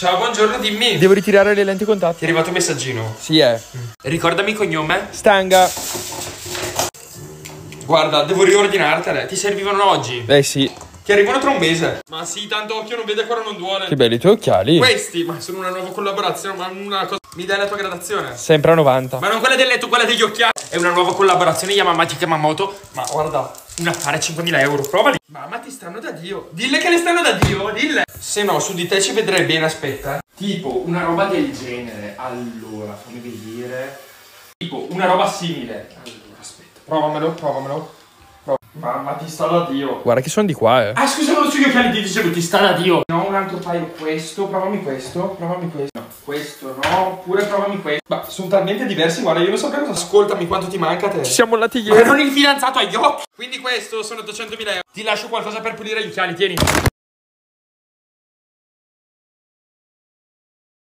Ciao, buongiorno, dimmi. Devo ritirare le lenti contatto. Ti è arrivato un messaggino? Sì, Ricordami il cognome. Stanga. Guarda, devo riordinartele. Ti servivano oggi. Sì. Ti arrivano tra un mese. Ma sì, tanto occhio non vede, ancora non duole. Che belli i tuoi occhiali. Questi, ma sono una nuova collaborazione, ma una cosa. Mi dai la tua gradazione? Sempre a 90. Ma non quella del letto, quella degli occhiali. È una nuova collaborazione Yamamoto Yamamoto. Ma guarda, un affare 5.000 euro. Provali. Mamma, ti stanno da Dio. Dille che le stanno da Dio, dille. Se no, su di te ci vedrei bene, aspetta. Tipo, una roba del genere. Allora, fammi vedere. Tipo, una roba simile. Allora, aspetta. Provamelo. Mamma, ti sta da Dio. Guarda che sono di qua, Ah, scusa, non sugli occhiali ti dicevo, ti sta da Dio. No, un altro paio, questo, provami questo. No, questo no, pure provami questo. Ma sono talmente diversi, guarda, io non saprei cosa. Ascoltami, quanto ti manca a te? Ci siamo mollati Ma ieri. non il fidanzato agli occhi. Quindi questo sono 800.000 euro. Ti lascio qualcosa per pulire gli occhiali, tieni.